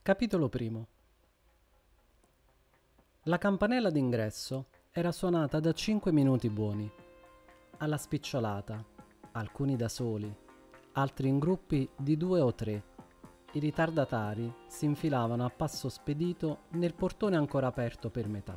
Capitolo primo. La campanella d'ingresso era suonata da 5 minuti buoni, alla spicciolata, alcuni da soli, altri in gruppi di 2 o 3. I ritardatari si infilavano a passo spedito nel portone ancora aperto per metà.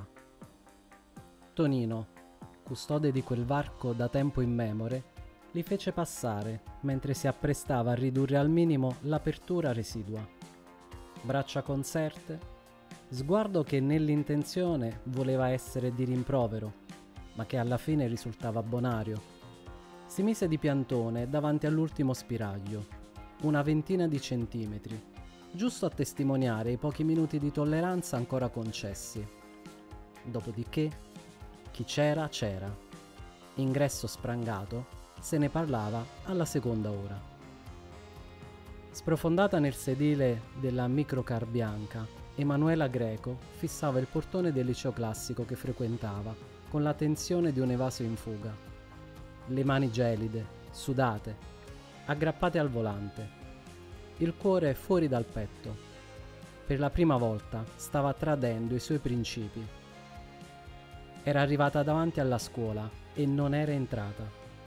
Tonino, custode di quel varco da tempo immemore, li fece passare mentre si apprestava a ridurre al minimo l'apertura residua. Braccia conserte, sguardo che nell'intenzione voleva essere di rimprovero, ma che alla fine risultava bonario. Si mise di piantone davanti all'ultimo spiraglio, una ventina di centimetri, giusto a testimoniare i pochi minuti di tolleranza ancora concessi. Dopodiché, chi c'era, c'era. Ingresso sprangato, se ne parlava alla seconda ora. Sprofondata nel sedile della microcar bianca, Emanuela Greco fissava il portone del liceo classico che frequentava, con la tensione di un evaso in fuga. Le mani gelide, sudate, aggrappate al volante. Il cuore fuori dal petto. Per la prima volta stava tradendo i suoi principi. Era arrivata davanti alla scuola e non era entrata.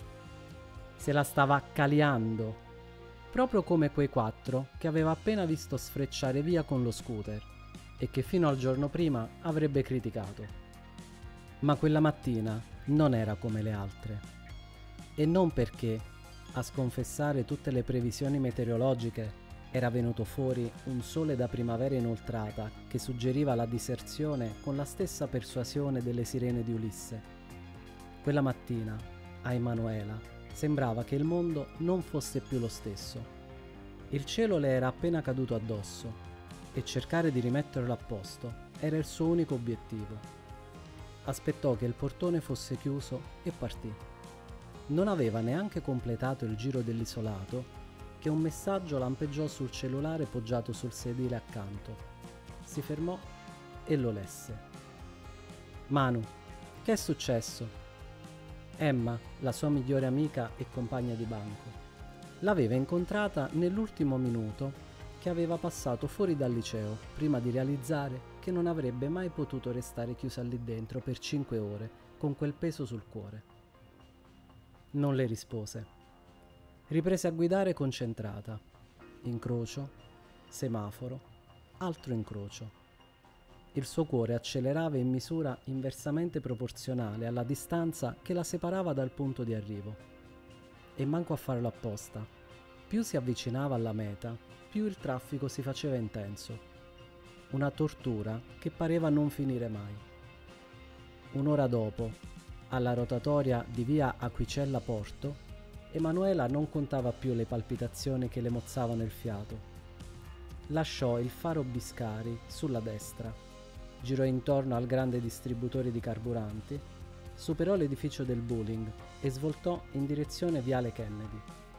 Se la stava accaliando, proprio come quei 4 che aveva appena visto sfrecciare via con lo scooter e che fino al giorno prima avrebbe criticato. Ma quella mattina non era come le altre. E non perché, a sconfessare tutte le previsioni meteorologiche, era venuto fuori un sole da primavera inoltrata che suggeriva la diserzione con la stessa persuasione delle sirene di Ulisse. Quella mattina, a Emanuela, sembrava che il mondo non fosse più lo stesso. Il cielo le era appena caduto addosso e cercare di rimetterlo a posto era il suo unico obiettivo. Aspettò che il portone fosse chiuso e partì. Non aveva neanche completato il giro dell'isolato che un messaggio lampeggiò sul cellulare poggiato sul sedile accanto. Si fermò e lo lesse. Manu, che è successo? Emma, la sua migliore amica e compagna di banco, l'aveva incontrata nell'ultimo minuto che aveva passato fuori dal liceo prima di realizzare che non avrebbe mai potuto restare chiusa lì dentro per 5 ore con quel peso sul cuore. Non le rispose. Riprese a guidare concentrata. Incrocio, semaforo, altro incrocio. Il suo cuore accelerava in misura inversamente proporzionale alla distanza che la separava dal punto di arrivo. E manco a farlo apposta. Più si avvicinava alla meta, più il traffico si faceva intenso. Una tortura che pareva non finire mai. Un'ora dopo, alla rotatoria di via Aquicella Porto, Emanuela non contava più le palpitazioni che le mozzavano il fiato. Lasciò il faro Biscari sulla destra. Girò intorno al grande distributore di carburanti, superò l'edificio del bowling e svoltò in direzione Viale Kennedy.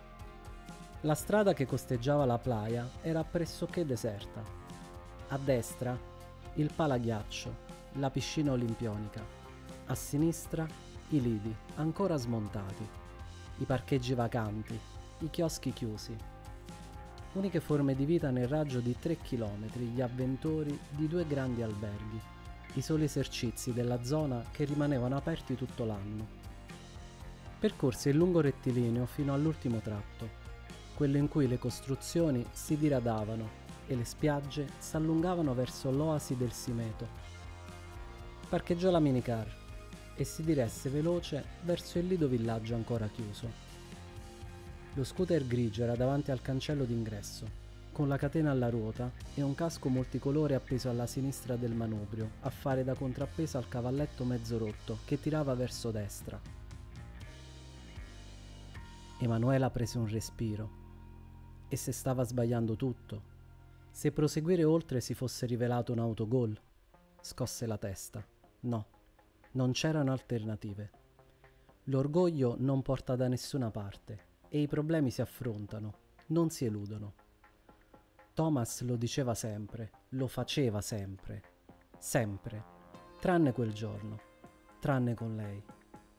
La strada che costeggiava la playa era pressoché deserta. A destra il palaghiaccio, la piscina olimpionica. A sinistra i lidi ancora smontati, i parcheggi vacanti, i chioschi chiusi. Uniche forme di vita nel raggio di 3 chilometri, gli avventori di 2 grandi alberghi, i soli esercizi della zona che rimanevano aperti tutto l'anno. Percorse il lungo rettilineo fino all'ultimo tratto, quello in cui le costruzioni si diradavano e le spiagge s'allungavano verso l'oasi del Simeto. Parcheggiò la minicar e si diresse veloce verso il lido villaggio ancora chiuso. Lo scooter grigio era davanti al cancello d'ingresso, con la catena alla ruota e un casco multicolore appeso alla sinistra del manubrio, a fare da contrappeso al cavalletto mezzo rotto che tirava verso destra. Emanuela prese un respiro. E se stava sbagliando tutto? Se proseguire oltre si fosse rivelato un autogol? Scosse la testa. No, non c'erano alternative. L'orgoglio non porta da nessuna parte. E i problemi si affrontano, non si eludono. Thomas lo diceva sempre, lo faceva sempre, sempre, tranne quel giorno, tranne con lei.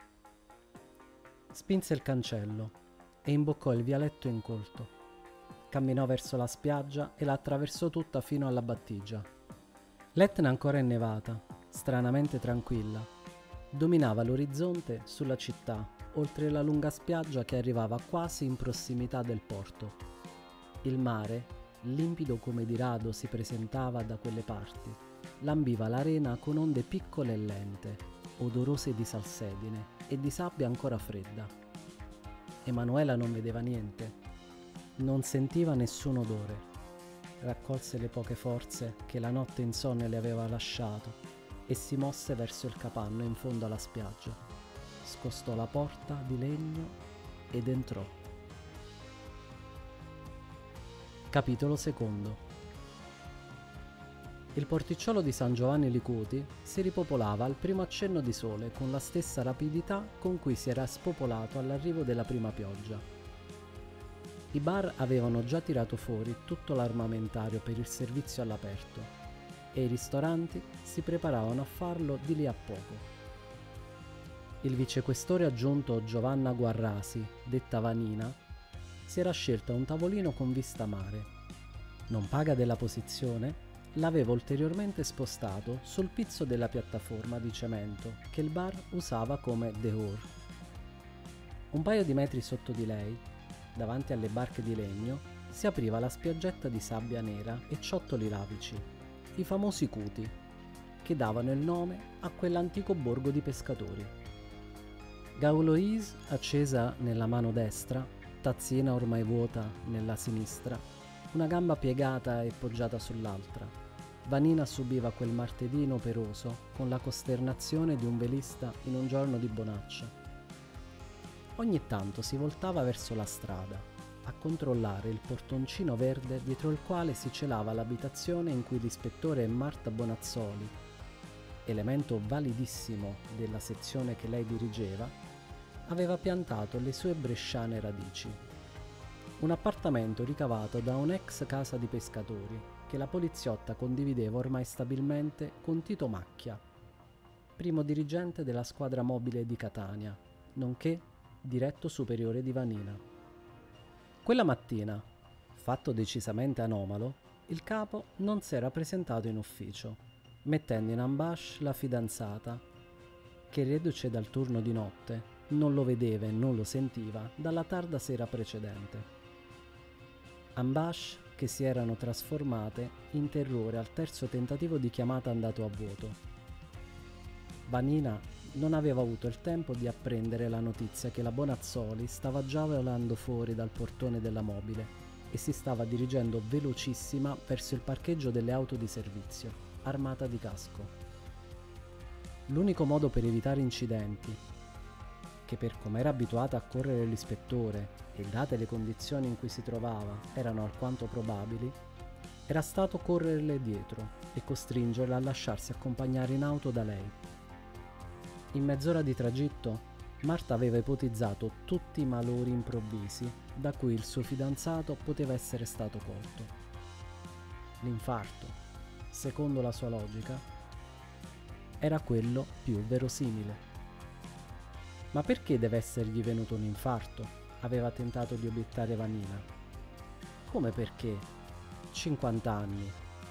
Spinse il cancello e imboccò il vialetto incolto. Camminò verso la spiaggia e la attraversò tutta fino alla battigia. L'Etna ancora innevata, stranamente tranquilla, dominava l'orizzonte sulla città, oltre la lunga spiaggia che arrivava quasi in prossimità del porto. Il mare, limpido come di rado si presentava da quelle parti, lambiva l'arena con onde piccole e lente, odorose di salsedine e di sabbia ancora fredda. Emanuela non vedeva niente, non sentiva nessun odore. Raccolse le poche forze che la notte insonne le aveva lasciato e si mosse verso il capanno in fondo alla spiaggia. Scostò la porta di legno ed entrò. Capitolo secondo. Il porticciolo di San Giovanni Licuti si ripopolava al primo accenno di sole con la stessa rapidità con cui si era spopolato all'arrivo della prima pioggia. I bar avevano già tirato fuori tutto l'armamentario per il servizio all'aperto e i ristoranti si preparavano a farlo di lì a poco. Il vicequestore aggiunto Giovanna Guarrasi, detta Vanina, si era scelta un tavolino con vista mare. Non paga della posizione, l'aveva ulteriormente spostato sul pizzo della piattaforma di cemento che il bar usava come dehors. Un paio di metri sotto di lei, davanti alle barche di legno, si apriva la spiaggetta di sabbia nera e ciottoli lavici, i famosi cuti, che davano il nome a quell'antico borgo di pescatori. Gauloise, accesa nella mano destra, tazzina ormai vuota nella sinistra, una gamba piegata e poggiata sull'altra, Vanina subiva quel martedì operoso con la costernazione di un velista in un giorno di bonaccia. Ogni tanto si voltava verso la strada, a controllare il portoncino verde dietro il quale si celava l'abitazione in cui l'ispettore Marta Bonazzoli, elemento validissimo della sezione che lei dirigeva, aveva piantato le sue bresciane radici. Un appartamento ricavato da un'ex casa di pescatori che la poliziotta condivideva ormai stabilmente con Tito Macchia, primo dirigente della squadra mobile di Catania, nonché diretto superiore di Vanina. Quella mattina, fatto decisamente anomalo, il capo non s'era presentato in ufficio, mettendo in ambash la fidanzata, che reduce dal turno di notte, non lo vedeva e non lo sentiva dalla tarda sera precedente. Ambash che si erano trasformate in terrore al terzo tentativo di chiamata andato a vuoto. Vanina non aveva avuto il tempo di apprendere la notizia che la Bonazzoli stava già volando fuori dal portone della mobile e si stava dirigendo velocissima verso il parcheggio delle auto di servizio, armata di casco. L'unico modo per evitare incidenti, che per come era abituata a correre l'ispettore e date le condizioni in cui si trovava erano alquanto probabili, era stato correrle dietro e costringerla a lasciarsi accompagnare in auto da lei. In mezz'ora di tragitto, Marta aveva ipotizzato tutti i malori improvvisi da cui il suo fidanzato poteva essere stato colto. L'infarto, secondo la sua logica, era quello più verosimile. Ma perché deve essergli venuto un infarto? Aveva tentato di obiettare Vanina. Come perché? 50 anni,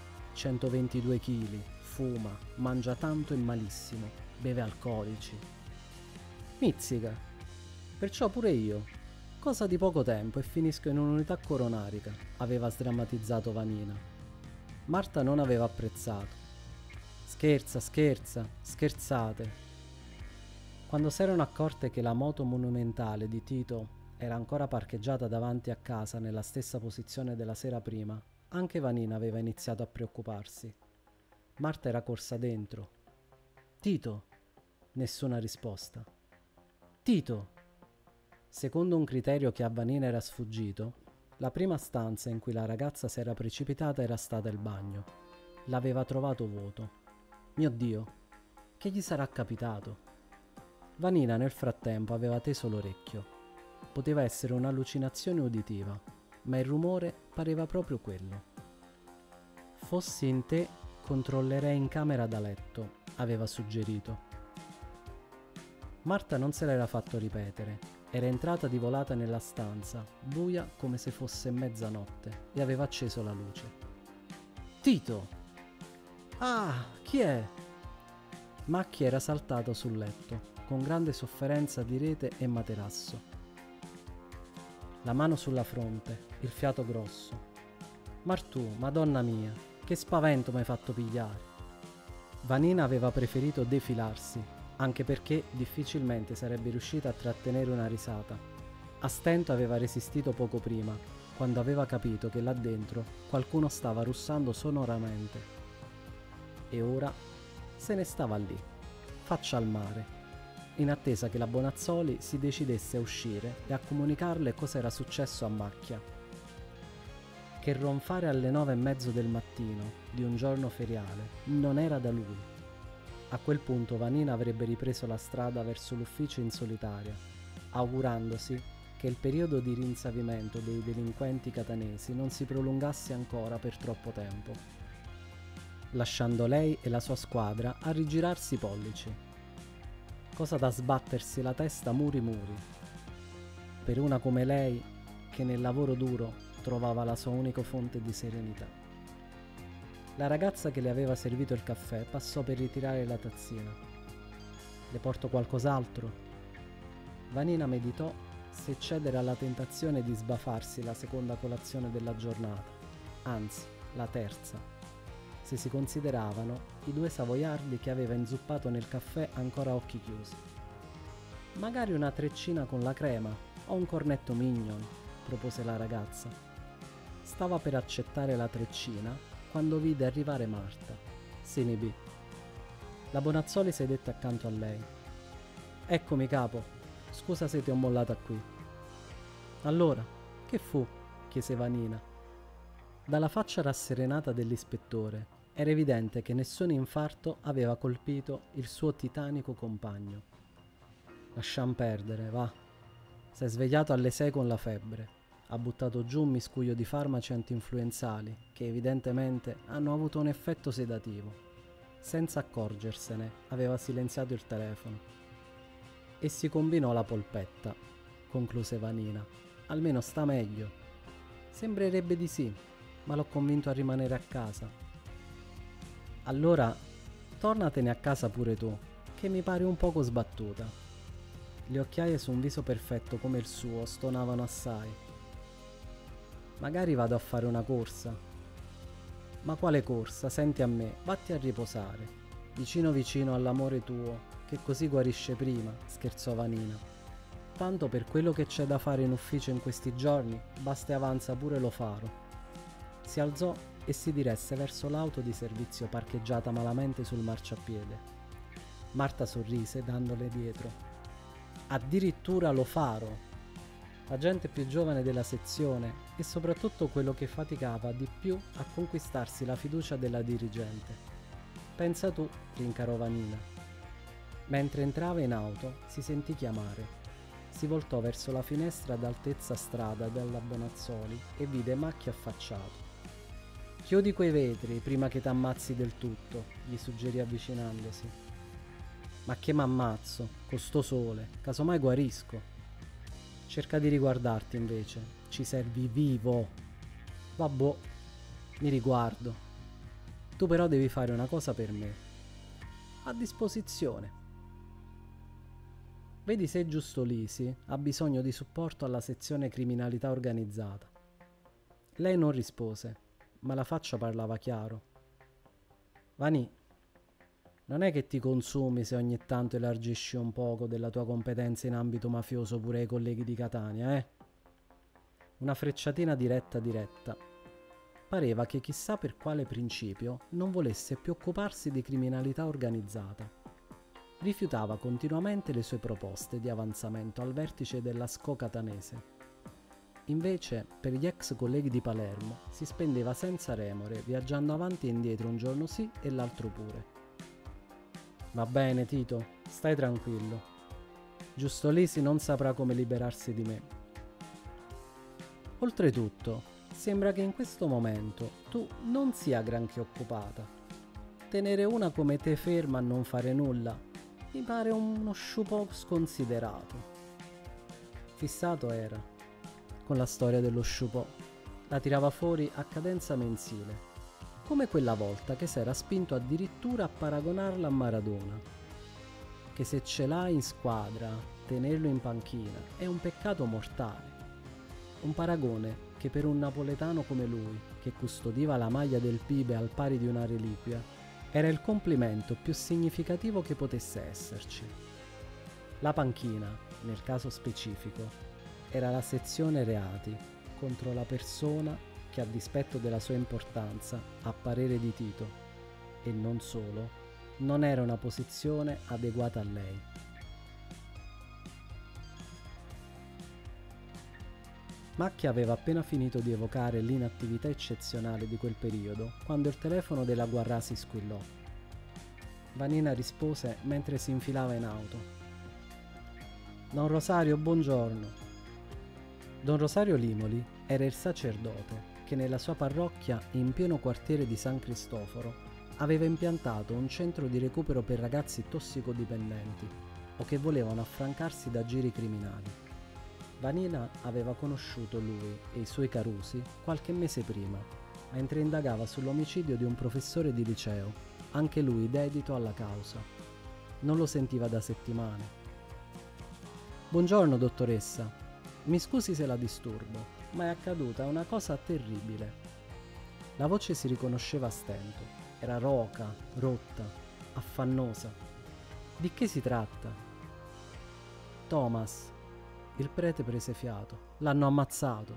122 kg, fuma, mangia tanto e malissimo, beve alcolici. Mizzica. Perciò pure io. Cosa di poco tempo e finisco in un'unità coronarica, aveva sdrammatizzato Vanina. Marta non aveva apprezzato. Scherza, scherzate. Quando si erano accorte che la moto monumentale di Tito era ancora parcheggiata davanti a casa nella stessa posizione della sera prima, anche Vanina aveva iniziato a preoccuparsi. Marta era corsa dentro. Tito! Nessuna risposta. Tito! Secondo un criterio che a Vanina era sfuggito, la prima stanza in cui la ragazza si era precipitata era stata il bagno. L'aveva trovato vuoto. Mio Dio, che gli sarà capitato? Vanina nel frattempo aveva teso l'orecchio. Poteva essere un'allucinazione uditiva, ma il rumore pareva proprio quello. Fossi in te, controllerei in camera da letto, aveva suggerito. Marta non se l'era fatto ripetere Era entrata di volata nella stanza, buia come se fosse mezzanotte, e aveva acceso la luce. Tito! Ah, chi è? Macchia era saltato sul letto, con grande sofferenza di rete e materasso. La mano sulla fronte, il fiato grosso. Martù, madonna mia, che spavento m'hai fatto pigliare. Vanina aveva preferito defilarsi, anche perché difficilmente sarebbe riuscita a trattenere una risata. A stento aveva resistito poco prima, quando aveva capito che là dentro qualcuno stava russando sonoramente. E ora se ne stava lì, faccia al mare, in attesa che la Bonazzoli si decidesse a uscire e a comunicarle cosa era successo a Macchia. Che ronfare alle 9:30 del mattino di un giorno feriale non era da lui. A quel punto Vanina avrebbe ripreso la strada verso l'ufficio in solitaria, augurandosi che il periodo di rinsavimento dei delinquenti catanesi non si prolungasse ancora per troppo tempo, lasciando lei e la sua squadra a rigirarsi i pollici. Cosa da sbattersi la testa muri muri. Per una come lei, che nel lavoro duro trovava la sua unica fonte di serenità. La ragazza che le aveva servito il caffè passò per ritirare la tazzina. Le porto qualcos'altro? Vanina meditò se cedere alla tentazione di sbafarsi la seconda colazione della giornata, anzi, la terza, se si consideravano i 2 savoiardi che aveva inzuppato nel caffè ancora a occhi chiusi. Magari una treccina con la crema o un cornetto mignon, propose la ragazza. Stava per accettare la treccina quando vide arrivare Marta. Si inibì. La Bonazzoli sedette accanto a lei. Eccomi, capo. Scusa se ti ho mollata qui. Allora, che fu? Chiese Vanina. Dalla faccia rasserenata dell'ispettore era evidente che nessun infarto aveva colpito il suo titanico compagno. Lasciam perdere, va. S'è svegliato alle 6 con la febbre. Ha buttato giù un miscuglio di farmaci antinfluenzali che evidentemente hanno avuto un effetto sedativo. Senza accorgersene aveva silenziato il telefono. E si combinò la polpetta, concluse Vanina. Almeno sta meglio. Sembrerebbe di sì, ma l'ho convinto a rimanere a casa. Allora, tornatene a casa pure tu, che mi pare un poco sbattuta. Le occhiaie su un viso perfetto come il suo stonavano assai. Magari vado a fare una corsa. Ma quale corsa? Senti a me, vatti a riposare, vicino vicino all'amore tuo, che così guarisce prima, scherzò Vanina. Tanto per quello che c'è da fare in ufficio in questi giorni, basta e avanza pure lo faro. Si alzò e si diresse verso l'auto di servizio parcheggiata malamente sul marciapiede. Marta sorrise dandole dietro. Addirittura lo faro! La gente più giovane della sezione e soprattutto quello che faticava di più a conquistarsi la fiducia della dirigente. Pensa tu, rincarò Vanina. Mentre entrava in auto si sentì chiamare. Si voltò verso la finestra ad altezza strada della Bonazzoli e vide Macchia affacciato. Chiudi quei vetri prima che t'ammazzi del tutto, gli suggerì avvicinandosi. Ma che m'ammazzo, con sto sole, casomai guarisco. Cerca di riguardarti invece, ci servi vivo. Vabbò, mi riguardo. Tu però devi fare una cosa per me. A disposizione. Vedi se Giustolisi ha bisogno di supporto alla sezione criminalità organizzata. Lei non rispose, ma la faccia parlava chiaro. Vanì, non è che ti consumi se ogni tanto elargisci un poco della tua competenza in ambito mafioso pure ai colleghi di Catania, eh? Una frecciatina diretta. Pareva che chissà per quale principio non volesse più occuparsi di criminalità organizzata. Rifiutava continuamente le sue proposte di avanzamento al vertice della SCO catanese. Invece, per gli ex colleghi di Palermo, si spendeva senza remore, viaggiando avanti e indietro un giorno sì e l'altro pure. Va bene, Tito, stai tranquillo. Giustolisi non saprà come liberarsi di me. Oltretutto, sembra che in questo momento tu non sia granché occupata. Tenere una come te ferma a non fare nulla mi pare uno sciupò sconsiderato. Fissato era con la storia dello sciupò. La tirava fuori a cadenza mensile, come quella volta che s'era spinto addirittura a paragonarla a Maradona, che se ce l'hai in squadra, tenerlo in panchina è un peccato mortale. Un paragone che per un napoletano come lui, che custodiva la maglia del Pibe al pari di una reliquia, era il complimento più significativo che potesse esserci. La panchina, nel caso specifico, era la sezione reati contro la persona che, a dispetto della sua importanza, a parere di Tito, e non solo, non era una posizione adeguata a lei. Macchia aveva appena finito di evocare l'inattività eccezionale di quel periodo quando il telefono della Guarrasi squillò. Vanina rispose mentre si infilava in auto. Don Rosario, buongiorno. Don Rosario Limoli era il sacerdote che nella sua parrocchia, in pieno quartiere di San Cristoforo, aveva impiantato un centro di recupero per ragazzi tossicodipendenti o che volevano affrancarsi da giri criminali. Vanina aveva conosciuto lui e i suoi carusi qualche mese prima, mentre indagava sull'omicidio di un professore di liceo, anche lui dedito alla causa. Non lo sentiva da settimane. Buongiorno, dottoressa. Mi scusi se la disturbo, ma è accaduta una cosa terribile. La voce si riconosceva a stento. Era roca, rotta, affannosa. Di che si tratta? Thomas. Il prete prese fiato. L'hanno ammazzato.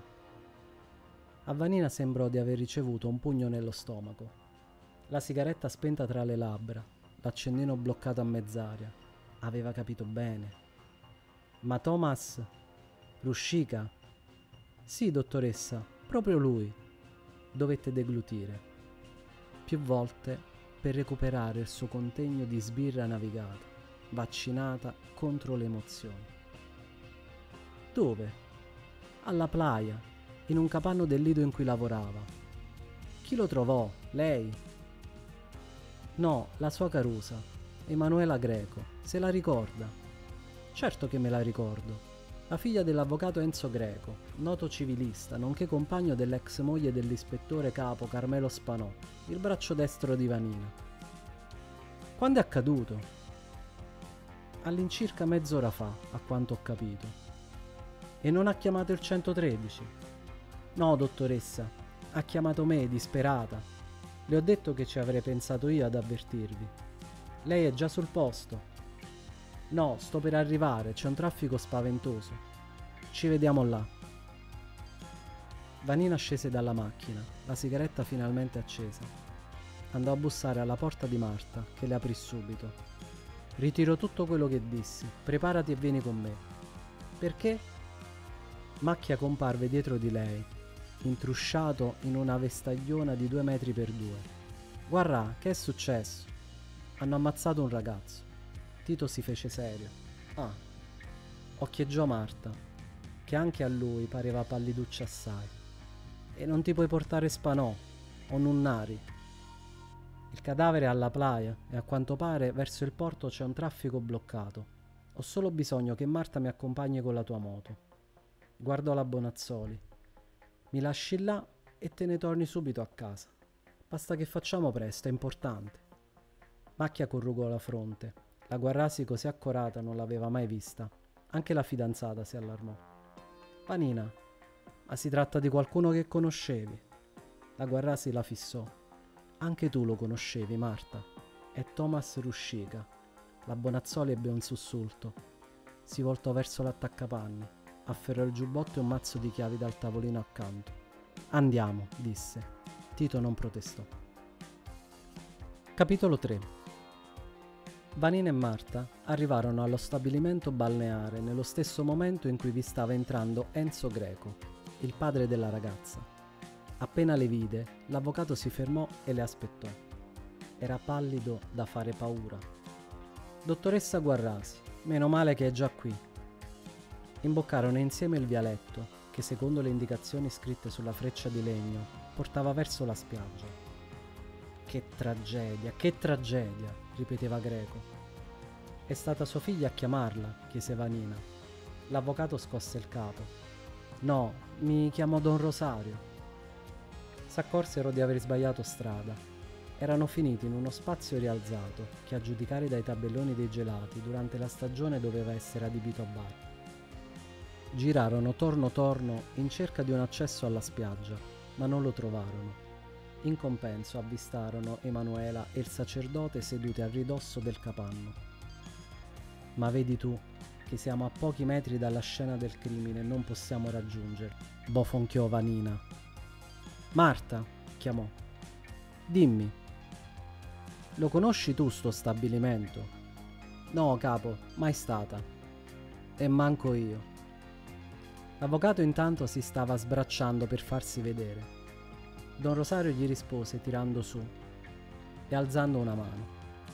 A Vanina sembrò di aver ricevuto un pugno nello stomaco. La sigaretta spenta tra le labbra, l'accendino bloccato a mezz'aria. Aveva capito bene. Ma Thomas... Ruscica? Sì, dottoressa, proprio lui. Dovette deglutire. Più volte per recuperare il suo contegno di sbirra navigata, vaccinata contro le emozioni. Dove? Alla playa, in un capanno del lido in cui lavorava. Chi lo trovò? Lei? No, la sua carusa, Emanuela Greco. Se la ricorda? Certo che me la ricordo. La figlia dell'avvocato Enzo Greco, noto civilista, nonché compagno dell'ex moglie dell'ispettore capo Carmelo Spanò, il braccio destro di Vanina. Quando è accaduto? All'incirca mezz'ora fa, a quanto ho capito. E non ha chiamato il 113? No, dottoressa, ha chiamato me, disperata. Le ho detto che ci avrei pensato io ad avvertirvi. Lei è già sul posto? No, sto per arrivare, c'è un traffico spaventoso. Ci vediamo là. Vanina scese dalla macchina, la sigaretta finalmente accesa. Andò a bussare alla porta di Marta, che le aprì subito. Ritiro tutto quello che dissi, preparati e vieni con me. Perché? Macchia comparve dietro di lei, intrusciato in una vestagliona di 2 metri per 2. Guarda, che è successo? Hanno ammazzato un ragazzo. Tito si fece serio. Ah, occhieggiò Marta, che anche a lui pareva palliduccia assai. E non ti puoi portare Spanò o Nunnari? Il cadavere è alla playa e a quanto pare verso il porto c'è un traffico bloccato. Ho solo bisogno che Marta mi accompagni con la tua moto. Guardò la Bonazzoli. Mi lasci là e te ne torni subito a casa. Basta che facciamo presto, è importante. Macchia corrugò la fronte. La Guarrasi così accorata non l'aveva mai vista. Anche la fidanzata si allarmò. Vanina, ma si tratta di qualcuno che conoscevi? La Guarrasi la fissò. Anche tu lo conoscevi, Marta. È Thomas Ruscica. La Bonazzoli ebbe un sussulto. Si voltò verso l'attaccapanni. Afferrò il giubbotto e un mazzo di chiavi dal tavolino accanto. Andiamo, disse. Tito non protestò. Capitolo 3. Vanina e Marta arrivarono allo stabilimento balneare nello stesso momento in cui vi stava entrando Enzo Greco, il padre della ragazza. Appena le vide, l'avvocato si fermò e le aspettò. Era pallido da fare paura. Dottoressa Guarrasi, meno male che è già qui. Imboccarono insieme il vialetto, che secondo le indicazioni scritte sulla freccia di legno, portava verso la spiaggia. Che tragedia, ripeteva Greco. È stata sua figlia a chiamarla, chiese Vanina. L'avvocato scosse il capo. No, mi chiamo Don Rosario. S'accorsero di aver sbagliato strada. Erano finiti in uno spazio rialzato che, a giudicare dai tabelloni dei gelati, durante la stagione doveva essere adibito a bar. Girarono torno in cerca di un accesso alla spiaggia, ma non lo trovarono. In compenso avvistarono Emanuela e il sacerdote seduti a ridosso del capanno. Ma vedi tu che siamo a pochi metri dalla scena del crimine e non possiamo raggiungerlo, bofonchiò Vanina. Marta, chiamò. Dimmi, lo conosci tu sto stabilimento? No, capo, mai stata. E manco io. L'avvocato intanto si stava sbracciando per farsi vedere. Don Rosario gli rispose tirando su e alzando una mano.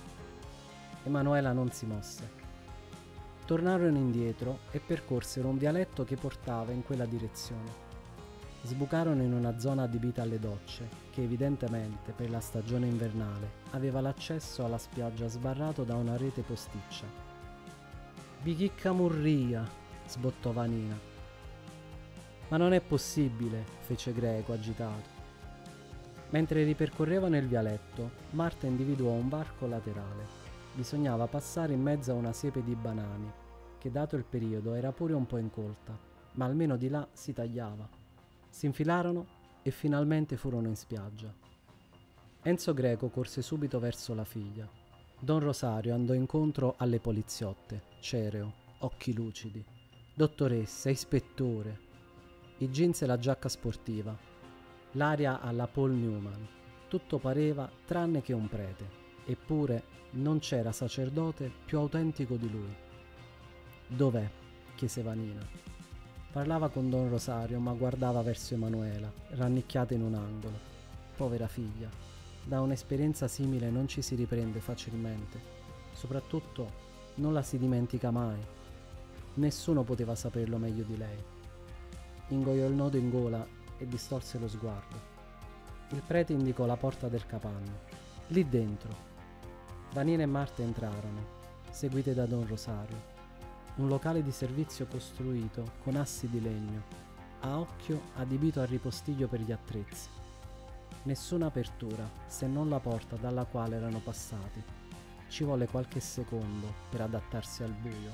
Emanuela non si mosse. Tornarono indietro e percorsero un vialetto che portava in quella direzione. Sbucarono in una zona adibita alle docce, che evidentemente per la stagione invernale aveva l'accesso alla spiaggia sbarrato da una rete posticcia. Bichicca murria, sbottò Vanina. Ma non è possibile, fece Greco agitato. Mentre ripercorrevano il vialetto, Marta individuò un varco laterale. Bisognava passare in mezzo a una siepe di banani, che dato il periodo era pure un po' incolta, ma almeno di là si tagliava. Si infilarono e finalmente furono in spiaggia. Enzo Greco corse subito verso la figlia. Don Rosario andò incontro alle poliziotte, cereo, occhi lucidi. Dottoressa, ispettore. I jeans e la giacca sportiva. L'aria alla Paul Newman. Tutto pareva tranne che un prete. Eppure non c'era sacerdote più autentico di lui. Dov'è? Chiese Vanina. Parlava con Don Rosario, ma guardava verso Emanuela, rannicchiata in un angolo. Povera figlia. Da un'esperienza simile non ci si riprende facilmente. Soprattutto non la si dimentica mai. Nessuno poteva saperlo meglio di lei. Ingoiò il nodo in gola e distolse lo sguardo. Il prete indicò la porta del capanno. Lì dentro. Vanina e Marta entrarono, seguite da Don Rosario. Un locale di servizio costruito con assi di legno, a occhio adibito a ripostiglio per gli attrezzi. Nessuna apertura, se non la porta dalla quale erano passati. Ci volle qualche secondo per adattarsi al buio.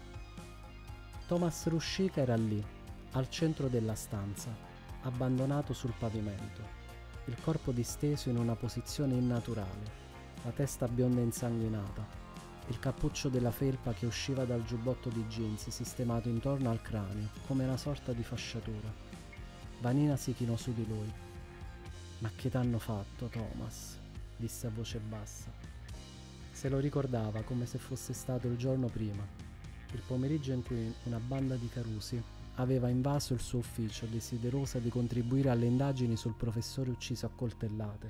Thomas Ruscica era lì, al centro della stanza, abbandonato sul pavimento, il corpo disteso in una posizione innaturale, la testa bionda insanguinata, il cappuccio della felpa che usciva dal giubbotto di jeans sistemato intorno al cranio come una sorta di fasciatura. Vanina si chinò su di lui. Ma che t'hanno fatto, Thomas? Disse a voce bassa. Se lo ricordava come se fosse stato il giorno prima, il pomeriggio in cui una banda di carusi aveva invaso il suo ufficio desiderosa di contribuire alle indagini sul professore ucciso a coltellate.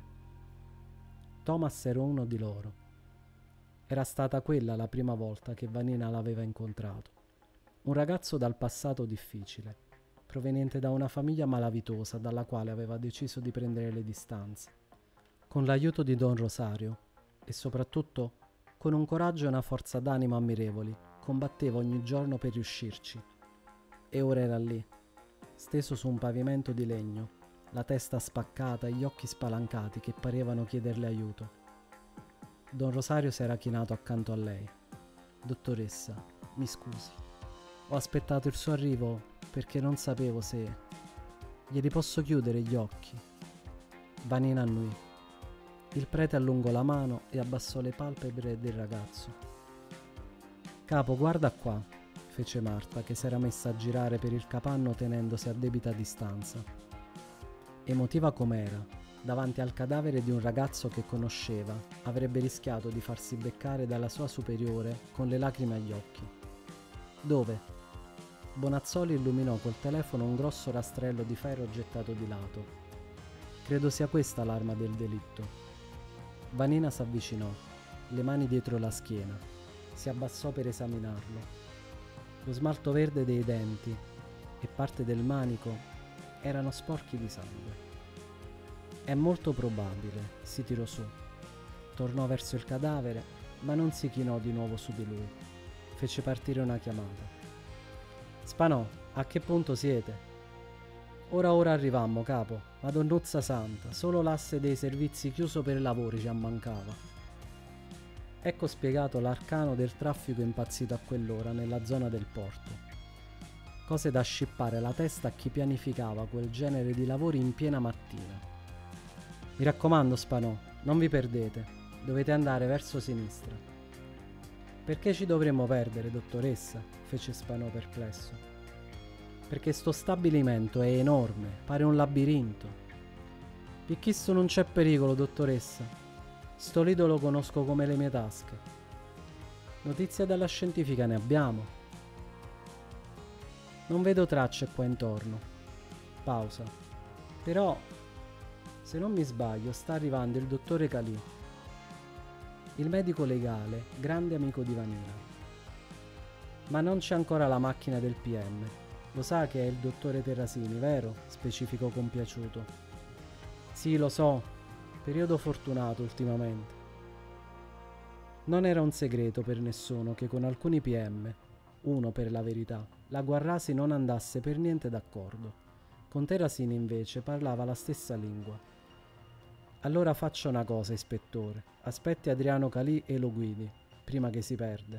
Thomas era uno di loro. Era stata quella la prima volta che Vanina l'aveva incontrato. Un ragazzo dal passato difficile, proveniente da una famiglia malavitosa dalla quale aveva deciso di prendere le distanze. Con l'aiuto di Don Rosario e soprattutto con un coraggio e una forza d'animo ammirevoli, combatteva ogni giorno per riuscirci. E ora era lì, steso su un pavimento di legno, la testa spaccata e gli occhi spalancati che parevano chiederle aiuto. Don Rosario si era chinato accanto a lei. Dottoressa, mi scusi. Ho aspettato il suo arrivo perché non sapevo se... Glieli posso chiudere gli occhi? Vanina annui. Il prete allungò la mano e abbassò le palpebre del ragazzo. Capo, guarda qua, fece Marta, che s'era messa a girare per il capanno tenendosi a debita distanza. Emotiva com'era, davanti al cadavere di un ragazzo che conosceva, avrebbe rischiato di farsi beccare dalla sua superiore con le lacrime agli occhi. Dove? Bonazzoli illuminò col telefono un grosso rastrello di ferro gettato di lato. Credo sia questa l'arma del delitto. Vanina s'avvicinò, le mani dietro la schiena. Si abbassò per esaminarlo. Lo smalto verde dei denti e parte del manico erano sporchi di sangue. È molto probabile, si tirò su. Tornò verso il cadavere, ma non si chinò di nuovo su di lui. Fece partire una chiamata. Spanò, a che punto siete? Ora arrivammo, capo. Madonnuzza santa, solo l'asse dei servizi chiuso per i lavori ci ammancava. Ecco spiegato l'arcano del traffico impazzito a quell'ora nella zona del porto. Cose da scippare la testa a chi pianificava quel genere di lavori in piena mattina. Mi raccomando, Spanò, non vi perdete. Dovete andare verso sinistra. Perché ci dovremmo perdere, dottoressa? Fece Spanò perplesso. Perché sto stabilimento è enorme, pare un labirinto. Picchisto non c'è pericolo, dottoressa. Sto lido lo conosco come le mie tasche. Notizie dalla scientifica ne abbiamo. Non vedo tracce qua intorno. Pausa. Però, se non mi sbaglio, sta arrivando il dottore Calì, il medico legale, grande amico di Vanina. Ma non c'è ancora la macchina del PM. Lo sa che è il dottore Terrasini, vero? Specificò compiaciuto. Sì, lo so. Periodo fortunato ultimamente. Non era un segreto per nessuno che con alcuni PM, uno per la verità, la Guarrasi non andasse per niente d'accordo. Con Terrasini invece parlava la stessa lingua. Allora faccia una cosa, ispettore. Aspetti Adriano Calì e lo guidi, prima che si perde.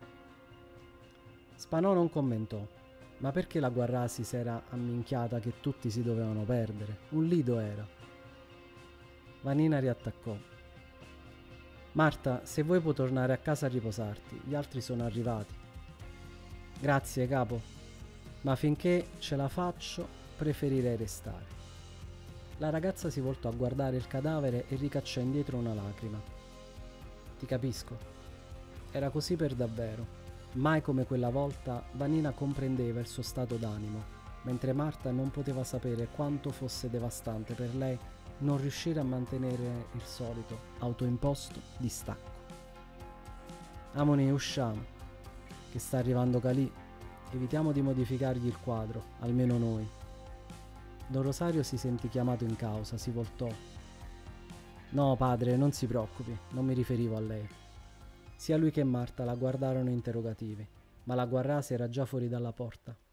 Spanò non commentò. Ma perché la Guarrasi si era amminchiata che tutti si dovevano perdere? Un lido era. Vanina riattaccò. Marta, se vuoi puoi tornare a casa a riposarti, gli altri sono arrivati. Grazie, capo, ma finché ce la faccio preferirei restare. La ragazza si voltò a guardare il cadavere e ricacciò indietro una lacrima. Ti capisco. Era così per davvero. Mai come quella volta Vanina comprendeva il suo stato d'animo, mentre Marta non poteva sapere quanto fosse devastante per lei non riuscire a mantenere il solito, autoimposto distacco. Amoni, usciamo, che sta arrivando Calì. Evitiamo di modificargli il quadro, almeno noi. Don Rosario si sentì chiamato in causa, si voltò. No, padre, non si preoccupi, non mi riferivo a lei. Sia lui che Marta la guardarono interrogativi, ma la Guarrasi era già fuori dalla porta.